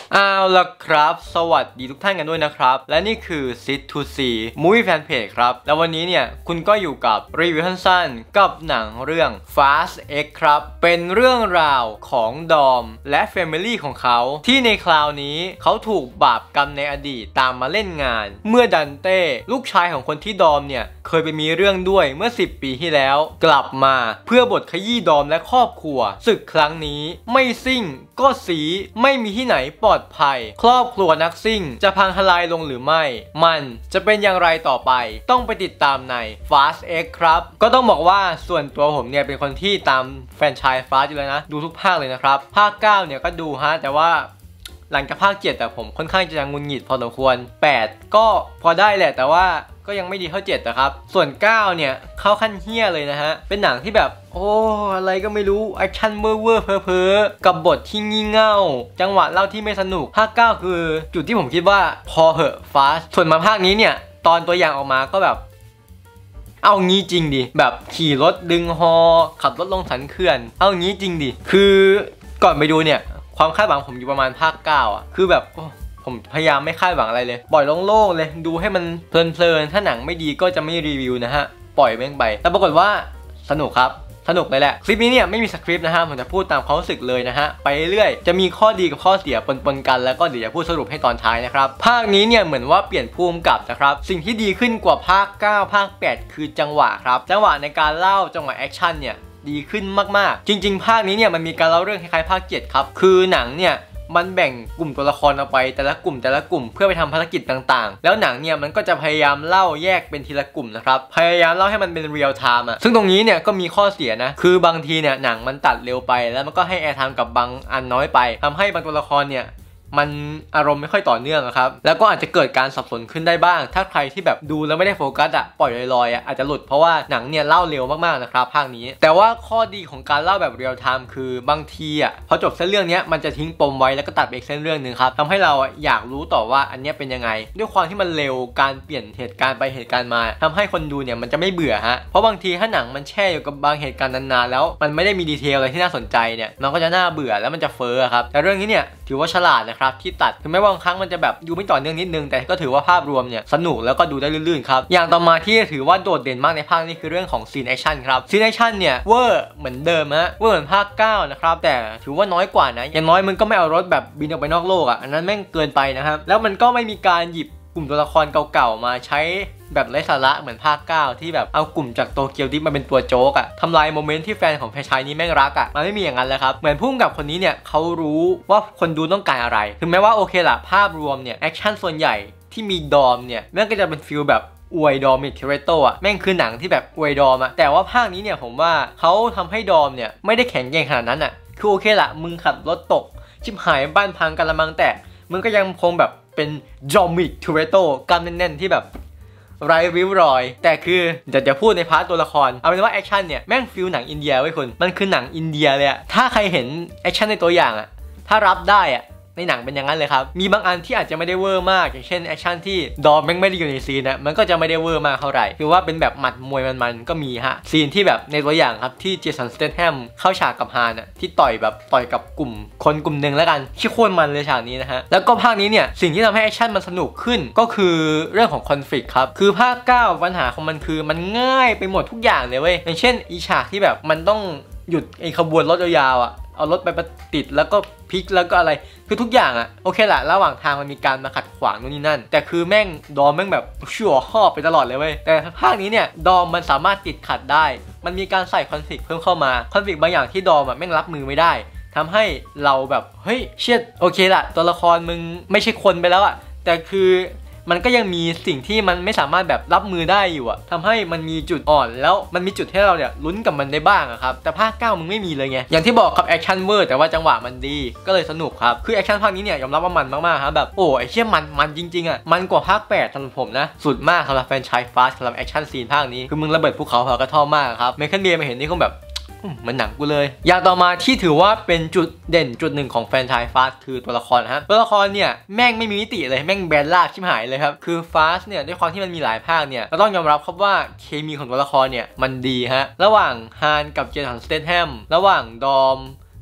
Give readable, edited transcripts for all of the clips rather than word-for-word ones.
เอาล่ะครับสวัสดีทุกท่านกันด้วยนะครับและนี่คือ Sit to See Movie Fan Page ครับแล้ววันนี้เนี่ยคุณก็อยู่กับรีวิวสั้นๆกับหนังเรื่อง Fast X ครับเป็นเรื่องราวของดอมและ Family ของเขาที่ในคราวนี้เขาถูกบาปกรรมในอดีตตามมาเล่นงานเมื่อดันเต้ลูกชายของคนที่ดอมเนี่ยเคยไปมีเรื่องด้วยเมื่อ10 ปีที่แล้วกลับมาเพื่อบทขยี้ดอมและครอบครัวศึกครั้งนี้ไม่ซิ่งก็สีไม่มีที่ไหนปลอดภัยครอบครัวนักซิ่งจะพังทลายลงหรือไม่มันจะเป็นอย่างไรต่อไปต้องไปติดตามใน Fast X ครับก็ต้องบอกว่าส่วนตัวผมเนี่ยเป็นคนที่ตามแฟรนไชส์ Fast อยู่แล้วนะดูทุกภาคเลยนะครับภาค9เนี่ยก็ดูฮะแต่ว่าหลังจากภาค7แต่ผมค่อนข้างจะงุนหงิดพอสมควร8ก็พอได้แหละแต่ว่าก็ยังไม่ดีเท่า7นะครับส่วน9เนี่ยเข้าขั้นเฮี้ยเลยนะฮะเป็นหนังที่แบบโอ้อะไรก็ไม่รู้แอคชั่นเวอร์เพ้อกับบทที่งี่เง่าจังหวะเล่าที่ไม่สนุกภาค9คือจุดที่ผมคิดว่าพอเหอะฟาสส่วนมาภาคนี้เนี่ยตอนตัวอย่างออกมาก็แบบเอางี้จริงดิแบบขี่รถดึงฮอขับรถลงสันเขื่อนเอางี้จริงดิคือก่อนไปดูเนี่ยความคาดหวังผมอยู่ประมาณภาค9อ่ะคือแบบผมพยายามไม่คาดหวังอะไรเลยปล่อยโล่งๆเลยดูให้มันเพลินๆถ้าหนังไม่ดีก็จะไม่รีวิวนะฮะปล่อยแม่งไปแต่ปรากฏว่าสนุกครับสนุกเลยแหละคลิปนี้เนี่ยไม่มีสคริปต์นะฮะผมจะพูดตามความรู้สึกเลยนะฮะไปเรื่อยจะมีข้อดีกับข้อเสียปนกันแล้วก็เดี๋ยวจะพูดสรุปให้ตอนท้ายนะครับภาคนี้เนี่ยเหมือนว่าเปลี่ยนภูมิกับนะครับสิ่งที่ดีขึ้นกว่าภาค9ภาค8คือจังหวะครับจังหวะในการเล่าจังหวะแอคชั่นเนี่ยดีขึ้นมากๆจริงๆภาคนี้เนี่ยมันมีการเล่าเรื่องคล้ายๆภาค7ครับคือหนังเนี่ยมันแบ่งกลุ่มตัวละครออกไปแต่ละกลุ่มเพื่อไปทำภารกิจต่างๆแล้วหนังเนี่ยมันก็จะพยายามเล่าแยกเป็นทีละกลุ่มนะครับพยายามเล่าให้มันเป็นเรียลไทม์ซึ่งตรงนี้เนี่ยก็มีข้อเสียนะคือบางทีเนี่ยหนังมันตัดเร็วไปแล้วมันก็ให้แอร์ไทม์กับบางอันน้อยไปทำให้บางตัวละครเนี่ยมันอารมณ์ไม่ค่อยต่อเนื่องครับแล้วก็อาจจะเกิดการสับสนขึ้นได้บ้างถ้าใครที่แบบดูแล้วไม่ได้โฟกัสปล่อยลอยอาจจะหลุดเพราะว่าหนังเนี่ยเล่าเร็วมากๆนะครับภาคนี้แต่ว่าข้อดีของการเล่าแบบเรียลไทม์คือบางทีพอจบเส้นเรื่องนี้มันจะทิ้งปมไว้แล้วก็ตัดไปอีกเส้นเรื่องนึงครับทำให้เราอยากรู้ต่อว่าอันนี้เป็นยังไงด้วยความที่มันเร็วการเปลี่ยนเหตุการณ์ไปเหตุการณ์มาทำให้คนดูเนี่ยมันจะไม่เบื่อฮะเพราะบางทีถ้าหนังมันแช่อยู่กับบางเหตุการณ์นานๆแล้วมันไม่ได้มีดีเทลอะไรที่น่าสนใจเนี่ยมันก็จะน่าเบื่อแล้วมันจะเฟ้อครับแต่เรื่องนี้เนี่ยถือว่าฉลาดนะครับที่ตัดถึงแม้บางครั้งมันจะแบบดูไม่ต่อเนื่องนิดนึงแต่ก็ถือว่าภาพรวมเนี่ยสนุกแล้วก็ดูได้ลื่นๆครับอย่างต่อมาที่ถือว่าโดดเด่นมากในภาคนี้คือเรื่องของซีนแอคชั่นครับซีนแอคชั่นเนี่ยเวอร์เหมือนเดิมเวอร์เหมือนภาค9นะครับแต่ถือว่าน้อยกว่านะอย่างน้อยมันก็ไม่เอารถแบบบินออกไปนอกโลกอันนั้นแม่งเกินไปนะครับแล้วมันก็ไม่มีการหยิบกลุ่มตัวละครเก่าๆมาใช้แบบไร้สาระเหมือนภาค9ที่แบบเอากลุ่มจากโตเกียวดิฟมาเป็นตัวโจ๊กทำลายโมเมนต์ที่แฟนของแฟรนไชส์นี้แม่งรักมันไม่มีอย่างนั้นแล้วครับเหมือนพุ่งกับคนนี้เนี่ยเขารู้ว่าคนดูต้องการอะไรถึงแม้ว่าโอเคละภาพรวมเนี่ยแอคชั่นส่วนใหญ่ที่มีดอมเนี่ยแม่งก็จะเป็นฟิลแบบอวยดอมมิดเทเรโตแม่งคือหนังที่แบบอวยดอมแต่ว่าภาคนี้เนี่ยผมว่าเขาทำให้ดอมเนี่ยไม่ได้แข็งแกร่งขนาดนั้นคือโอเคละมึงขับรถตกชิบหายบ้านพังกันละมังแต่มึงก็ยังคงแบบเป็นดอมมิดเทเรโตกล้ามแน่นๆที่แบบไร้ริ้วรอยแต่คือจะพูดในพาร์ทตัวละครเอาเป็นว่าแอคชั่นเนี่ยแม่งฟิลหนังอินเดียไว้คุณมันคือหนังอินเดียเลยถ้าใครเห็นแอคชั่นในตัวอย่างถ้ารับได้ในหนังเป็นอย่างนั้นเลยครับมีบางอันที่อาจจะไม่ได้เวอร์มากอย่างเช่นแอคชั่นที่ดอมแม่งไม่ได้อยู่ในซีนมันก็จะไม่ได้เวอร์มากเท่าไหร่คือว่าเป็นแบบหมัดมวยมันก็มีซีนที่แบบในตัวอย่างครับที่เจสัน สเตธแฮมเข้าฉากกับฮานที่ต่อยกับกลุ่มคนกลุ่มหนึ่งแล้วกันที่โคตรมันเลยฉากนี้นะฮะแล้วก็ภาคนี้เนี่ยสิ่งที่ทำให้แอคชั่นมันสนุกขึ้นก็คือเรื่องของคอนฟลิกต์ครับคือภาค9ปัญหาของมันคือมันง่ายไปหมดทุกอย่างเลยเว้ยอย่างเช่นอีฉากที่แบบมันต้องหยุดไอ้ขบวนรถยาวเอารถไปติดแล้วก็พลิกแล้วก็อะไรคือทุกอย่างโอเคแหละระหว่างทางมันมีการมาขัดขวางนู่นนี่นั่นแต่คือแม่งดอมแม่งแบบชั่วข้อไปตลอดเลยเว้ยแต่ภาคนี้เนี่ยดอมมันสามารถติดขัดได้มันมีการใส่คอนฟลิกต์เพิ่มเข้ามาคอนฟลิกต์บางอย่างที่ดอมแม่งรับมือไม่ได้ทำให้เราแบบเฮ้ยเชี่ยโอเคละตัวละครมึงไม่ใช่คนไปแล้วแต่คือมันก็ยังมีสิ่งที่มันไม่สามารถแบบรับมือได้อยู่ทำให้มันมีจุดอ่อนแล้วมันมีจุดให้เราเนี่ยลุ้นกับมันได้บ้างครับแต่ภาค9มึงไม่มีเลยไงอย่างที่บอกครับแอคชั่นเวอร์แต่ว่าจังหวะมันดีก็เลยสนุกครับคือแอคชั่นภาคนี้เนี่ยยอมรับว่ามันมากๆครับแบบโอ้ไอเชี่ยมันจริงๆมันกว่าภาค8สำหรับผมนะสุดมากสำหรับแฟนชายฟาสสำหรับแอคชั่นซีนภาคนี้คือมึงระเบิดภูเขาเผากระท่อมมากครับเมคันเบียร์มาเห็นนี่คงแบบมันหนังกูเลยอย่างต่อมาที่ถือว่าเป็นจุดเด่นจุดหนึ่งของแฟรนไชส์ฟาสคือตัวละครตัวละครเนี่ยแม่งไม่มีมิติเลยแม่งแบนลากชิบหายเลยครับคือฟาสเนี่ยด้วยความที่มันมีหลายภาคเนี่ยเราต้องยอมรับครับว่าเคมีของตัวละครเนี่ยมันดีระหว่างฮานกับเจสัน สเตธแฮมระหว่างดอม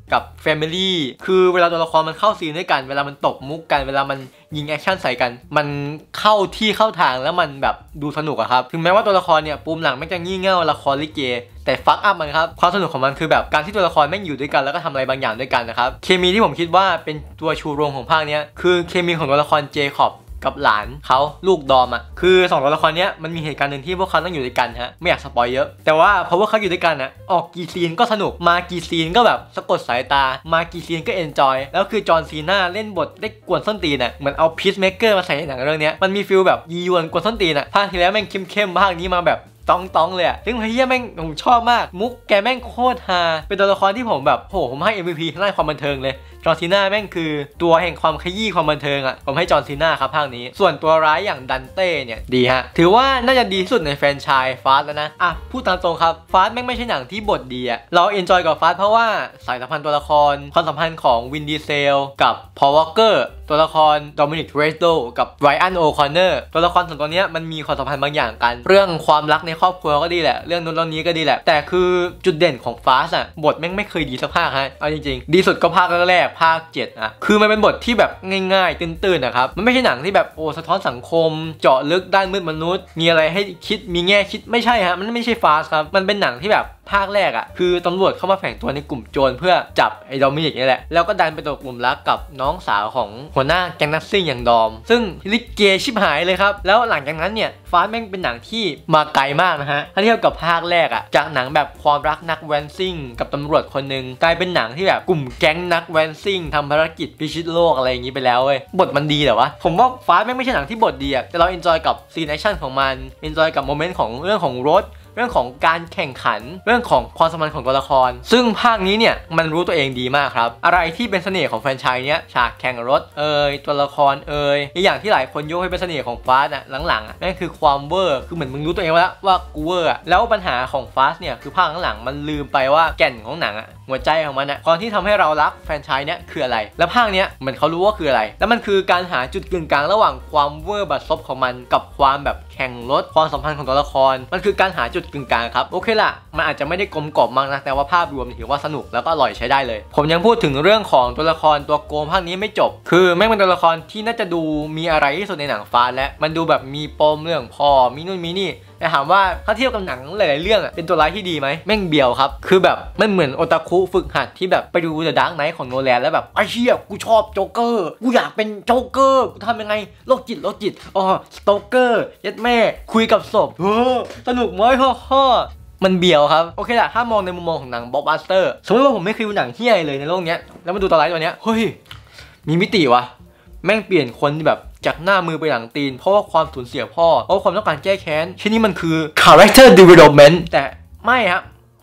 กับ Family คือเวลาตัวละครมันเข้าซีนด้วยกันเวลามันตบมุกกันเวลามันยิงแอคชั่นใส่กันมันเข้าที่เข้าทางแล้วมันแบบดูสนุกอะครับถึงแม้ว่าตัวละครเนี่ยปูมหลังไม่จะงี่เง่าละครลิเกแต่ฟักอัพมันครับความสนุกของมันคือแบบการที่ตัวละครแม่งอยู่ด้วยกันแล้วก็ทำอะไรบางอย่างด้วยกันนะครับเคมีที่ผมคิดว่าเป็นตัวชูโรงของภาคนี้คือเคมีของตัวละครเจคอบกับหลานเขาลูกดอมอ่ะคือ2ตัวละครนี้มันมีเหตุการณ์หนึ่งที่พวกเขาต้องอยู่ด้วยกันฮะไม่อยากสปอยเยอะแต่ว่าเพราะว่าเขาอยู่ด้วยกันนะออกกี่ซีนก็สนุกมากี่ซีนก็แบบสะกดสายตามากี่ซีนก็เอนจอยแล้วคือจอห์นซีน่าเล่นบทได้กวนส้นตีนอ่ะเหมือนเอาพีซเมเกอร์มาใส่ในหนังเรื่องนี้มันมีฟีลแบบยียวนกวนส้นตีนอ่ะภาคที่แล้วแม่งเข้มภาคนี้มาแบบต้องเลยอะซึ่งเฮียแม่งผมชอบมากมุกแกแม่งโคตรฮาเป็นตัวละครที่ผมแบบโหผมให้ MVP ทางด้านความบันเทิงเลยจอห์นซีน่าแม่งคือตัวแห่งความขยี้ความบันเทิงอะผมให้จอห์นซีน่าครับภาคนี้ส่วนตัวร้ายอย่างดันเต้เนี่ยดีฮะถือว่าน่าจะดีที่สุดในแฟรนไชส์ฟาสแล้วนะพูดตามตรงครับฟาสแม่งไม่ใช่หนังที่บทดีอะเราเอนจอยกับฟาสเพราะว่าสายสัมพันธ์ตัวละครความสัมพันธ์ของวินดีเซลกับพอลวอลเกอร์ตัวละครโดมินิกเรสโดกับไรอันโอคอนเนอร์ตัวละคร2ตัวนี้มันมีความสัมพันธ์บางอย่างกันเรื่องความรักในครอบครัวก็ดีแหละเรื่องนู้นเรื่องนี้ก็ดีแหละแต่คือจุดเด่นของฟาสอะบทแม่งไม่เคยดีสักภาคฮะเอาจริงๆดีสุดก็ภาคแรกภาค7อะคือมันเป็นบทที่แบบง่ายๆตื่นๆนะครับมันไม่ใช่หนังที่แบบโอ้สะท้อนสังคมเจาะลึกด้านมืดมนุษย์มีอะไรให้คิดมีแง่คิดไม่ใช่ฮะมันไม่ใช่ฟาสครับมันเป็นหนังที่แบบภาคแรกอะคือตำรวจเข้ามาแฝงตัวในกลุ่มโจรเพื่อจับไอ้ดอมินิกนี่แหละแล้วก็ดันไปตกกลุ่มรักกับน้องสาวของหัวหน้าแก๊งนักซิ่งอย่างดอมซึ่งลิเกชิบหายเลยครับแล้วหลังจากนั้นเนี่ยฟาสแม่งเป็นหนังที่มาไกลมากนะฮะถ้าเทียบกับภาคแรกอะจากหนังแบบความรักนักแวนซิ่งกับตำรวจคนนึงกลายเป็นหนังที่แบบกลุ่มแก๊งนักแวนซิ่งทำภารกิจพิชิตโลกอะไรอย่างนี้ไปแล้วเว้ยบทมันดีแต่ว่าผมว่าฟาสแม่งไม่ใช่หนังที่บทดีอะแต่เราเอนจอยกับซีนแอคชั่นของมันเอนจอยกับโมเมนต์ของเรื่องของรถเรื่องของการแข่งขันเรื่องของความสัมพันธ์ของตัวละครซึ่งภาคนี้เนี่ยมันรู้ตัวเองดีมากครับอะไรที่เป็นเสน่ห์ของแฟรนไชส์เนี้ยฉากแข่งรถตัวละครอีกอย่างที่หลายคนยกให้เป็นเสน่ห์ของฟาสหลังๆนั่นคือความเวอร์คือเหมือนมึงรู้ตัวเองว่ากูเวอร์แล้วปัญหาของฟาสเนี่ยคือภาคหลังๆมันลืมไปว่าแก่นของหนังหัวใจของมันความที่ทำให้เรารักแฟรนไชส์เนี้ยคืออะไรแล้วภาคเนี้ยเหมือนเขารู้ว่าคืออะไรแล้วมันคือการหาจุดกึ่งกลางระหว่างความเวอร์บัดซบของมันกับความแบบแข่งรถความสัมพันธ์ของตัวละครมันคือการหาจุดกึ่งกลางครับโอเคล่ะมันอาจจะไม่ได้กลมกล่อมมากนะแต่ว่าภาพรวมถือว่าสนุกแล้วก็อร่อยใช้ได้เลยผมยังพูดถึงเรื่องของตัวละครตัวโกงภาคนี้ไม่จบคือแม่งเป็นตัวละครที่น่าจะดูมีอะไรที่สุดในหนังฟาสและมันดูแบบมีปมเรื่องพ่อมีนู่นมีนี่แต่ถามว่าถ้าเทียบกับหนังหลายๆเรื่องเป็นตัวร้ายที่ดีไหมแม่งเบียวครับคือแบบมันเหมือนโอตาคุฝึกหัดที่แบบไปดู The Dark Knight ของโนแลนแล้วแบบไอ้เชี่ยกูชอบโจ๊กเกอร์กูอยากเป็นโจ๊กเกอร์กูทำยังไงโรคจิตสโตเกอร์ยัดแม่คุยกับศพสนุกมั้ยฮ่อมันเบียวครับโอเคละถ้ามองในมุมมองของหนังบล็อกบัสเตอร์สมมติว่าผมไม่เคยดูหนังเฮี้ยเลยในโลกนี้แล้วมาดูตัวร้ายตัวเนี้ยเฮ้ยมีมิติวะแม่งเปลี่ยนคนแบบจากหน้ามือไปหลังตีนเพราะว่าความสูญเสียพ่อเพราะความต้องการแก้แค้นที่นี่มันคือ character development แต่ไม่ครับ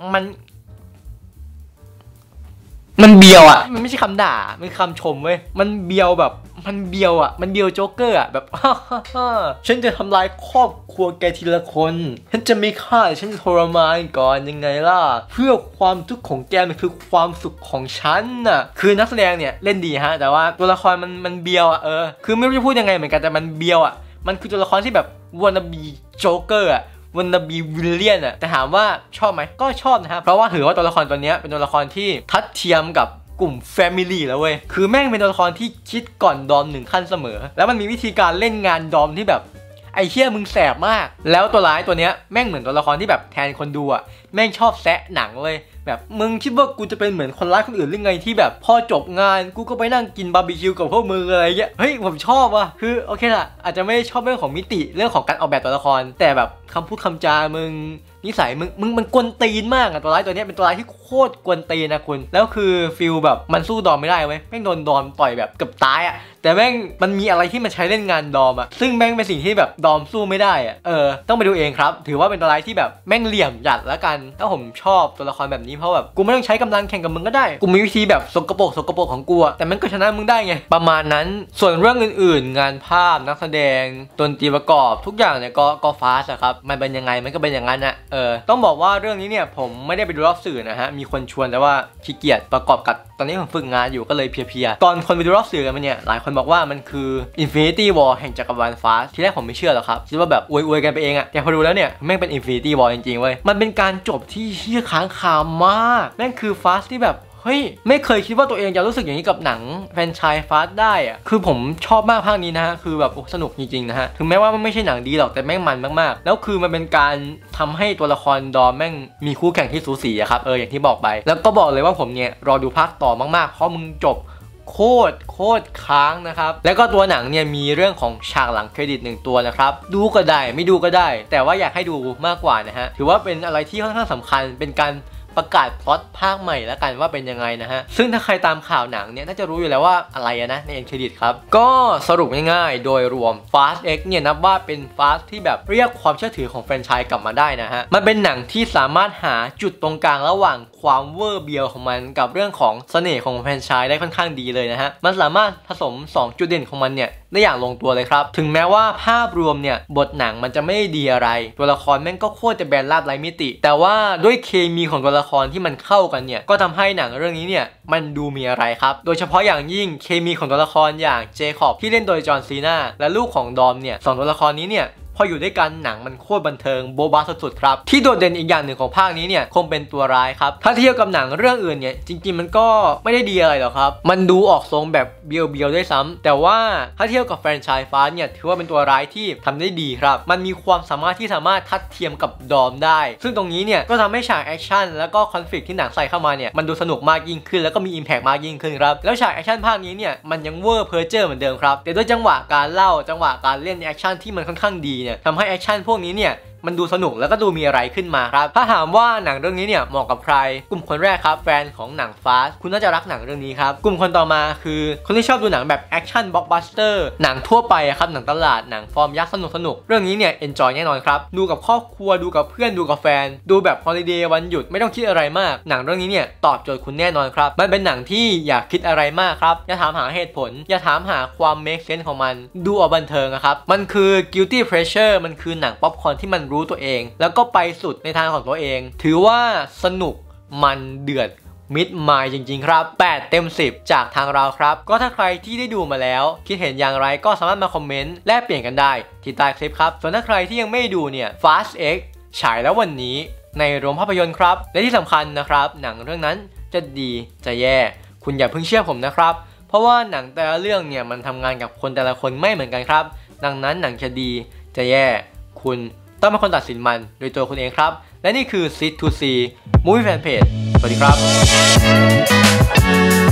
มันเบียวมันไม่ใช่คำด่ามันคำชมเว้ยมันเบียวแบบมันเบียวมันเบียวโจ๊กเกอร์แบบฉันจะทำลายครอบครัวแกทีละคนฉันจะไม่ฆ่าฉันทรมานก่อนยังไงล่ะเพื่อความทุกข์ของแกมันคือความสุขของฉันคือนักแสดงเนี่ยเล่นดีฮะแต่ว่าตัวละครมันเบียวคือไม่รู้จะพูดยังไงเหมือนกันแต่มันเบียวมันคือตัวละครที่แบบวานาบีโจ๊กเกอร์วันนาบีวิลเลียนแต่ถามว่าชอบไหมก็ชอบนะครับเพราะว่าถือว่าตัวละครตัวนี้เป็นตัวละครที่ทัดเทียมกับกลุ่ม Family แล้วเว้ยคือแม่งเป็นตัวละครที่คิดก่อนดอม1 ขั้นเสมอแล้วมันมีวิธีการเล่นงานดอมที่แบบไอ้เหี้ยมึงแสบมากแล้วตัวร้ายตัวเนี้ยแม่งเหมือนตัวละครที่แบบแทนคนดูแม่งชอบแซะหนังเลยแบบมึงคิดว่ากูจะเป็นเหมือนคนร้ายคนอื่นหรือไงที่แบบพอจบงานกูก็ไปนั่งกินบาร์บีคิวกับพวกมึงอะไรเงี้ยเฮ้ยผมชอบคือโอเคล่ะอาจจะไม่ชอบเรื่องของมิติเรื่องของการออกแบบตัวละครแต่แบบคำพูดคำจามึงนิสัยมึงมันกวนตีนมากตัวร้ายตัวนี้เป็นตัวร้ายที่โคตรกวนตีนนะคุณแล้วคือฟิลแบบมันสู้ดอมไม่ได้เว้ยแม่งโดนดอมต่อยแบบเกือบตายแต่แม่งมันมีอะไรที่มันใช้เล่นงานดอมซึ่งแม่งเป็นสิ่งที่แบบดอมสู้ไม่ได้ต้องไปดูเองครับถือว่าเป็นตัวร้ายที่แบบแม่งเหลี่ยมหยัดแล้วกันถ้าผมชอบตัวละครแบบนี้เพราะแบบกูไม่ต้องใช้กำลังแข่งกับมึงก็ได้กูมีวิธีแบบสกปรกของกูแต่มันก็ชนะมึงได้ไงประมาณนั้นส่วนเรื่องอื่นๆงานภาพนักแสดงดนตรีประกอบทุกอย่างเนี่ยก็ฟาสครับมันเป็นยังไงมันก็เป็นอย่างนั้นต้องบอกว่าเรื่องนี้เนี่ยผมไม่ได้ไปดูรอบสื่อนะฮะมีคนชวนแต่ว่าขี้เกียจประกอบกับตอนนี้ผมฝึกงานอยู่ก็เลยเพลียๆตอนคนไปดูรอบสื่อกันมาเนี่ยหลายคนบอกว่ามันคือ Infinity War แห่งจักรวาลฟาสทีแรกผมไม่เชื่อหรอกครับคิดว่าแบบอวยกันไปเองแต่พอดูแล้วเนี่ยแม่งเป็น Infinity War จริงๆเว้ยมันเป็นการจบที่เหี้ยค้างคามากแม่งคือฟาสที่แบบเฮ้ยไม่เคยคิดว่าตัวเองจะรู้สึกอย่างนี้กับหนังแฟรนไชส์ฟาสได้อะคือผมชอบมากภาคนี้นะฮะคือแบบสนุกจริงๆนะฮะถึงแม้ว่ามันไม่ใช่หนังดีหรอกแต่แม่งมันมากๆแล้วคือมันเป็นการทำให้ตัวละครดอมแม่งมีคู่แข่งที่สูสีอะครับอย่างที่บอกไปแล้วก็บอกเลยว่าผมเนี่ยรอดูภาคต่อมากๆเพราะมึงจบโคตรค้างนะครับแล้วก็ตัวหนังเนี่ยมีเรื่องของฉากหลังเครดิต1ตัวนะครับดูก็ได้ไม่ดูก็ได้แต่ว่าอยากให้ดูมากกว่านะฮะถือว่าเป็นอะไรที่ค่อนข้างสำคัญเป็นการประกาศพล็อตภาคใหม่แล้วกันว่าเป็นยังไงนะฮะซึ่งถ้าใครตามข่าวหนังเนี่ยน่าจะรู้อยู่แล้วว่าอะไรนะในเอ็นเครดิตครับก็สรุปง่ายๆโดยรวม Fast X เนี่ยนับว่าเป็น Fast ที่แบบเรียกความเชื่อถือของแฟรนไชส์กลับมาได้นะฮะมันเป็นหนังที่สามารถหาจุดตรงกลางระหว่างความเวอร์เบียวของมันกับเรื่องของเสน่ห์ของแฟรนไชส์ได้ค่อนข้างดีเลยนะฮะมันสามารถผสม2จุดเด่นของมันเนี่ยได้อย่างลงตัวเลยครับถึงแม้ว่าภาพรวมเนี่ยบทหนังมันจะไม่ดีอะไรตัวละครแม่งก็โคตรจะแบนราบไร้มิติแต่ว่าด้วยเคมีของตัวละครที่มันเข้ากันเนี่ยก็ทำให้หนังเรื่องนี้เนี่ยมันดูมีอะไรครับโดยเฉพาะอย่างยิ่งเคมีของตัวละครอย่างเจคอบที่เล่นโดยจอห์นซีนาและลูกของดอมเนี่ย2ตัวละครนี้เนี่ยพออยู่ด้วยกันหนังมันโคตรบันเทิงโบ๊ะบ้าสุดๆครับที่โดดเด่นอีกอย่างหนึ่งของภาคนี้เนี่ยคงเป็นตัวร้ายครับถ้าเทียบกับหนังเรื่องอื่นเนี่ยจริงๆมันก็ไม่ได้ดีอะไรหรอกครับมันดูออกทรงแบบเบียวๆด้วยซ้ำแต่ว่าถ้าเทียบกับแฟรนไชส์ฟาสเนี่ยถือว่าเป็นตัวร้ายที่ทำได้ดีครับมันมีความสามารถที่สามารถทัดเทียมกับดอมได้ซึ่งตรงนี้เนี่ยก็ทำให้ฉากแอคชั่นแล้วก็คอนฟลิกต์ที่หนังใส่เข้ามาเนี่ยมันดูสนุกมากยิ่งขึ้นแล้วก็มีอิมแพคมากยิ่งขึ้นครับแล้วฉากแอคชั่นภาคนี้เนี่ยมันยังเวอร์เพอร์เจอร์เหมือนเดิมครับแต่ด้วยจังหวะการเล่าจังหวะการเล่นแอคชั่นที่มันค่อนข้างดีเนี่ยทำให้แอคชั่นพวกนี้เนี่ยมันดูสนุกแล้วก็ดูมีอะไรขึ้นมาครับถ้าถามว่าหนังเรื่องนี้เนี่ยเหมาะกับใครกลุ่มคนแรกครับแฟนของหนังฟาสคุณน่าจะรักหนังเรื่องนี้ครับกลุ่มคนต่อมาคือคนที่ชอบดูหนังแบบแอคชั่นบล็อกบัสเตอร์หนังทั่วไปครับหนังตลาดหนังฟอร์มยักษ์สนุกเรื่องนี้เนี่ยเอนจอยแน่นอนครับดูกับครอบครัวดูกับเพื่อนดูกับแฟนดูแบบฮอลิเดย์วันหยุดไม่ต้องคิดอะไรมากหนังเรื่องนี้เนี่ยตอบโจทย์คุณแน่นอนครับมันเป็นหนังที่อยากคิดอะไรมากครับอย่าถามหาเหตุผลอย่าถามหาความเมคเซนส์ของมันดูเอาบันเทิงครับมันคือ guilty pleasure มันคือหนังป๊อปคอร์นที่มันรู้ตัวเองแล้วก็ไปสุดในทางของตัวเองถือว่าสนุกมันเดือดมิดไมล์จริงๆครับ8 เต็ม 10จากทางเราครับก็ถ้าใครที่ได้ดูมาแล้วคิดเห็นอย่างไรก็สามารถมาคอมเมนต์แลกเปลี่ยนกันได้ที่ใต้คลิปครับส่วนถ้าใครที่ยังไม่ดูเนี่ย Fast X ฉายแล้ววันนี้ในโรงภาพยนตร์ครับและที่สำคัญนะครับหนังเรื่องนั้นจะดีจะแย่คุณอย่าเพิ่งเชื่อผมนะครับเพราะว่าหนังแต่ละเรื่องเนี่ยมันทำงานกับคนแต่ละคนไม่เหมือนกันครับดังนั้นหนังจะดีจะแย่คุณต้องเป็นคนตัดสินมันโดยตัวคุณเองครับและนี่คือ Sit to See Movie Fan Page สวัสดีครับ